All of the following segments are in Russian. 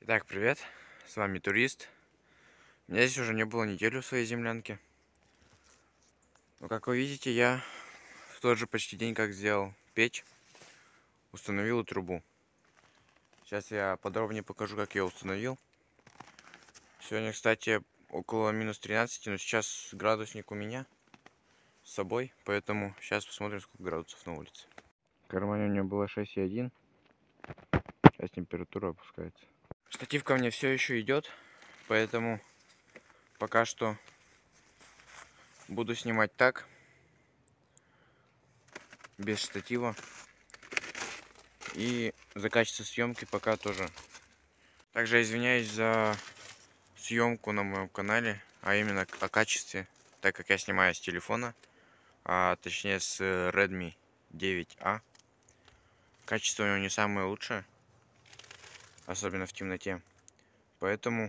Итак, привет, с вами Турист. Меня здесь уже не было неделю в своей землянке. Но, как вы видите, я в тот же почти день, как сделал печь, установил трубу. Сейчас я подробнее покажу, как я установил. Сегодня, кстати, около минус 13, но сейчас градусник у меня с собой, поэтому сейчас посмотрим, сколько градусов на улице. В кармане у меня было 6,1, сейчас температура опускается. Штатив ко мне все еще идет, поэтому пока что буду снимать так, без штатива. И за качество съемки пока тоже. Также извиняюсь за съемку на моем канале, а именно о качестве, так как я снимаю с телефона, а точнее с Redmi 9A. Качество у него не самое лучшее, особенно в темноте. Поэтому,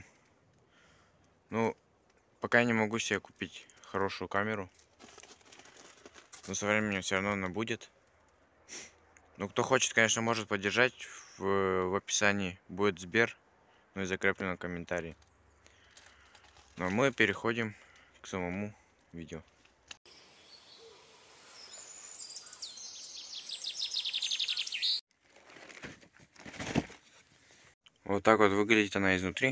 пока я не могу себе купить хорошую камеру, но со временем все равно она будет. Ну, кто хочет, конечно, может поддержать. В описании будет Сбер, ну и закреплен комментарий. Но мы переходим к самому видео. Вот так вот выглядит она изнутри.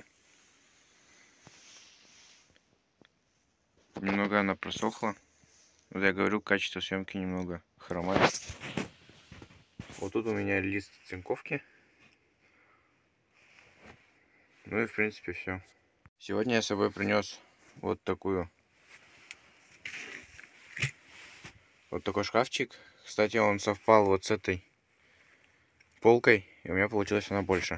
Немного она просохла. Вот я говорю, качество съемки немного хромает. Вот тут у меня лист цинковки. Ну и в принципе все. Сегодня я с собой принес вот такой шкафчик. Кстати, он совпал вот с этой полкой, и у меня получилась она больше.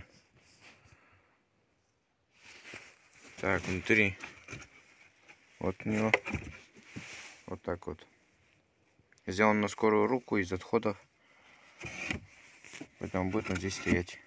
Так, внутри вот у него вот так вот. Сделан на скорую руку из отходов, поэтому будет вот здесь стоять.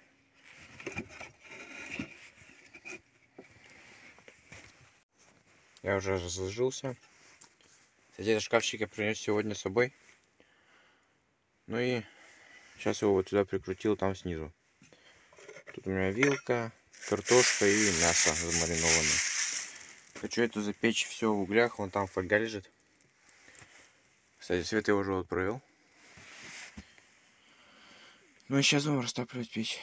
Я уже разложился. Кстати, этот шкафчик я принес сегодня с собой. Ну и сейчас его вот сюда прикрутил, там снизу. Тут у меня вилка, картошка и мясо замаринованное. Хочу это запечь все в углях, вон там фольга лежит. Кстати, свет я уже вот провел. Ну и сейчас будем растапливать печь.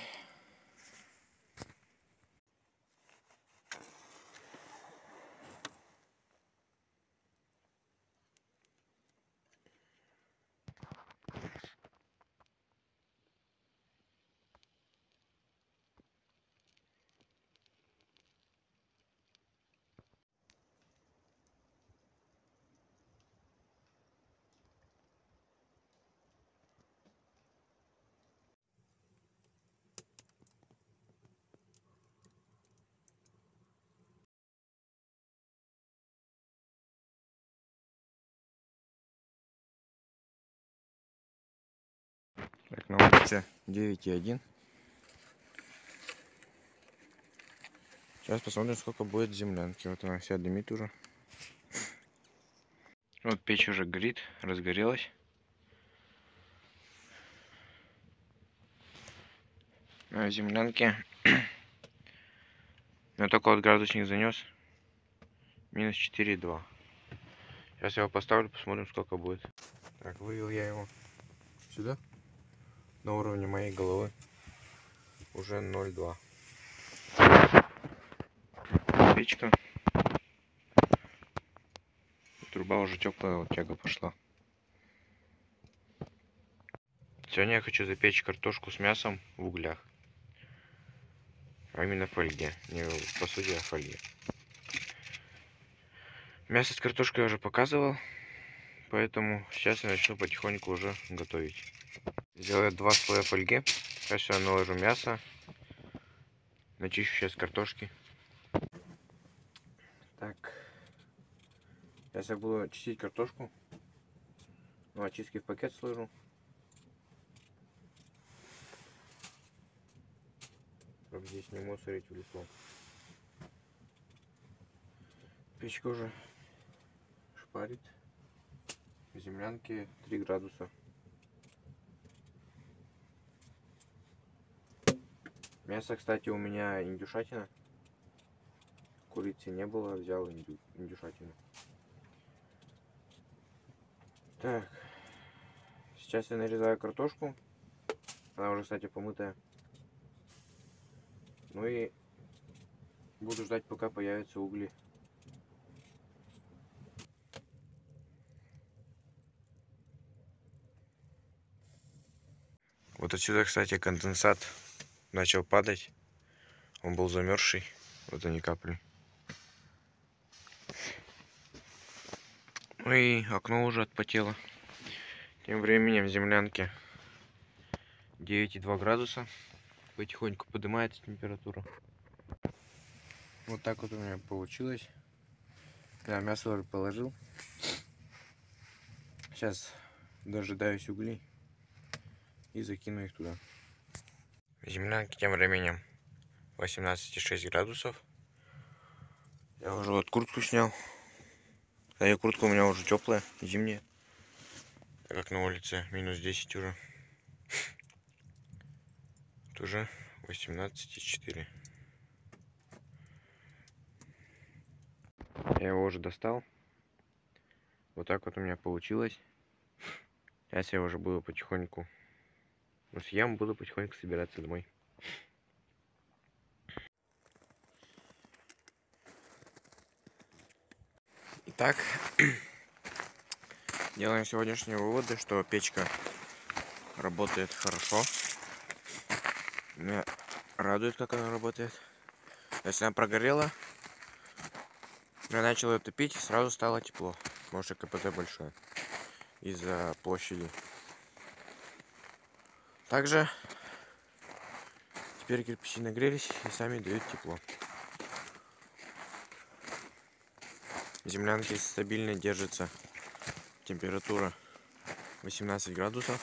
Так, на улице 9,1. Сейчас посмотрим, сколько будет землянки. Вот она вся дымит уже. Вот печь уже горит, разгорелась. На землянке я только вот градусник занес. Минус 4,2. Сейчас я его поставлю, посмотрим, сколько будет. Так, вывел я его сюда. На уровне моей головы. Уже 0,2. Печка. Труба уже теплая, вот тяга пошла. Сегодня я хочу запечь картошку с мясом в углях. А именно в фольге. Не в посуде, а в фольге. Мясо с картошкой я уже показывал. Поэтому сейчас я начну потихоньку уже готовить. Сделаю 2 слоя фольги. Сейчас я наложу мясо. Начищу сейчас картошки. Так. Сейчас я буду чистить картошку. Ну, очистки в пакет сложу. Чтобы здесь не мусорить в лесу. Печка уже шпарит. В землянке 3 градуса. Мясо, кстати, у меня индюшатина. Курицы не было, взял индюшатину. Так, сейчас я нарезаю картошку. Она уже, кстати, помытая. Ну и буду ждать, пока появятся угли. Вот отсюда, кстати, конденсат начал падать. Он был замерзший. Вот они капли. Ну и окно уже отпотело. Тем временем в землянке 9,2 градуса. Потихоньку поднимается температура. Вот так вот у меня получилось. Я мясо уже положил. Сейчас дожидаюсь углей и закину их туда. В землянке тем временем 18,6 градусов. Я уже вот куртку снял. А куртка у меня уже теплая, зимняя. Так как на улице минус 10 уже. Тут уже 18,4. Я его уже достал. Вот так вот у меня получилось. Сейчас я уже буду потихоньку, съем, буду потихоньку собираться домой. Итак, делаем сегодняшние выводы, что печка работает хорошо. Меня радует, как она работает. Если она прогорела, я начал ее топить, сразу стало тепло. Может, КПД большое из-за площади. Также теперь кирпичи нагрелись и сами дают тепло. В землянке стабильно держится температура 18 градусов.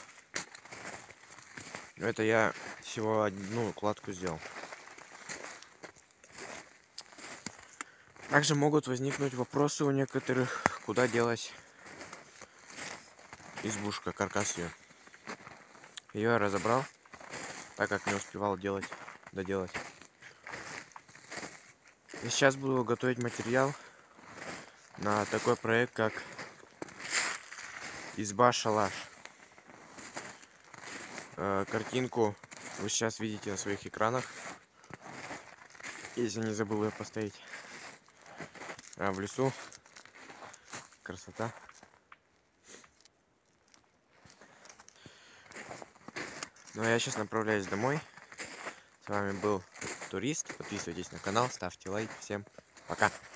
Это я всего одну укладку сделал. Также могут возникнуть вопросы у некоторых, куда делать избушка, каркас ее. Ее я разобрал, так как не успевал доделать. И сейчас буду готовить материал на такой проект, как изба-шалаш. Картинку вы сейчас видите на своих экранах, если не забыл ее поставить. В лесу красота. Ну а я сейчас направляюсь домой. С вами был Турист. Подписывайтесь на канал, ставьте лайк. Всем пока.